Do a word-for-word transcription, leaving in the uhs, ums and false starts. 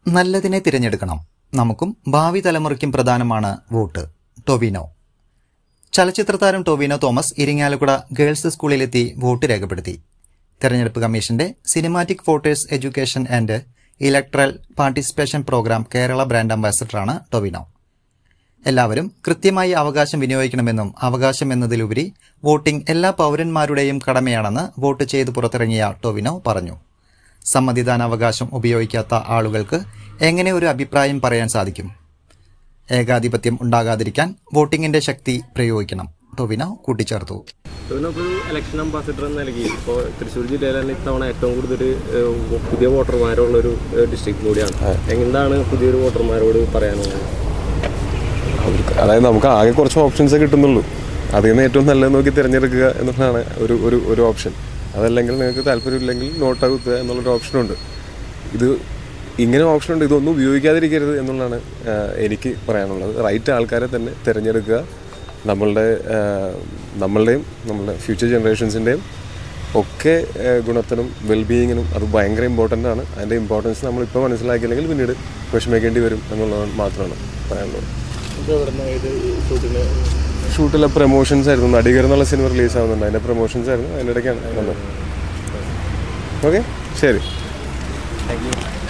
നല്ലതിനെ തിരഞ്ഞെടുക്കണം. നമുക്കും ഭാവി തലമുറയ്ക്കും പ്രധാനമാണ് വോട്ട്. ടൊവിനോ. ചലച്ചിത്രതാരം ടൊവിനോ തോമസ് ഇരിങ്ങാലക്കുട ഗേൾസ് സ്കൂളിലെത്തി വോട്ട് രേഖപ്പെടുത്തി. തെരഞ്ഞെടുപ്പ് കമ്മീഷന്റെ cinematic voters education and electoral participation programme Kerala brand അംബാസഡറാണ് ടൊവിനോ. എല്ലാവരും കൃത്യമായി അവകാശം വിനിയോഗിക്കണമെന്നും അവകാശം എന്നതിലുപരി വോട്ടിംഗ് എല്ലാ പൗരന്മാരുടെയും കടമയാണെന്ന് വോട്ട് ചെയ്ത് പുറത്തിറങ്ങിയ ടൊവിനോ പറഞ്ഞു. സമ്മതിദാനാവകാശം ഉപയോഗിക്കാത്ത ആളുകൾക്ക് എങ്ങനെ ഒരു അഭിപ്രായം പറയാൻ സാധിക്കും? ഏകാധിപത്യം ഉണ്ടാകാതിരിക്കാൻ വോട്ടിംഗിന്റെ ശക്തി പ്രയോഗിക്കണം, ടൊവിനോ കൂട്ടിച്ചേർത്തു. ടൊവിനോ ഇപ്പോൾ ഇലക്ഷൻ അംബാസിഡർ എന്ന നിലയ്ക്ക് ഇപ്പോൾ തൃശ്ശൂർ ജില്ലയിൽ തന്നെ ഇത്തവണ ഏറ്റവും കൂടുതൽ പുതിയ വോട്ടർമാരുള്ളൊരു ഡിസ്ട്രിക്ട് കൂടിയാണ്. എന്താണ് പുതിയൊരു വോട്ടർമാരോട് പറയാനുള്ളത്? അതായത് നമുക്ക് ആകെ കുറച്ച് ഓപ്ഷൻസേ കിട്ടുന്നുള്ളൂ. അതിൽ നിന്ന് ഏറ്റവും നല്ലത് നോക്കി തിരഞ്ഞെടുക്കുക എന്നുള്ളതാണ് ഒരു ഒരു ഒരു ഓപ്ഷൻ. അതല്ലെങ്കിൽ നിങ്ങൾക്ക് താല്പര്യമില്ലെങ്കിൽ നോട്ട് ആകുത്തുക എന്നുള്ളൊരു ഓപ്ഷനുണ്ട്. ഇത് ഇങ്ങനെ ഓപ്ഷനുണ്ട്, ഇതൊന്നും ഉപയോഗിക്കാതിരിക്കരുത് എന്നുള്ളതാണ് എനിക്ക് പറയാനുള്ളത്. റൈറ്റ് ആൾക്കാരെ തന്നെ തിരഞ്ഞെടുക്കുക. നമ്മളുടെ നമ്മളുടെയും നമ്മളുടെ ഫ്യൂച്ചർ ജനറേഷൻസിൻ്റെയും ഒക്കെ ഗുണത്തിനും വെൽബീയിങ്ങിനും അത് ഭയങ്കര ഇമ്പോർട്ടൻ്റ് ആണ്. അതിൻ്റെ ഇമ്പോർട്ടൻസ് നമ്മളിപ്പോൾ മനസ്സിലാക്കിയില്ലെങ്കിൽ പിന്നീട് വിഷമിക്കേണ്ടി വരും എന്നുള്ളത് മാത്രമാണ് പറയാനുള്ളത്. ഷൂട്ടിലെ പ്രൊമോഷൻസ് ആയിരുന്നു. നടികർ എന്നുള്ള സിനിമ റിലീസ് ആവുന്നുണ്ട്, അതിൻ്റെ പ്രൊമോഷൻസ് ആയിരുന്നു. അതിൻ്റെ ഇടയ്ക്കാണ് വന്നത്. ഓക്കെ, ശരി, താങ്ക് യു.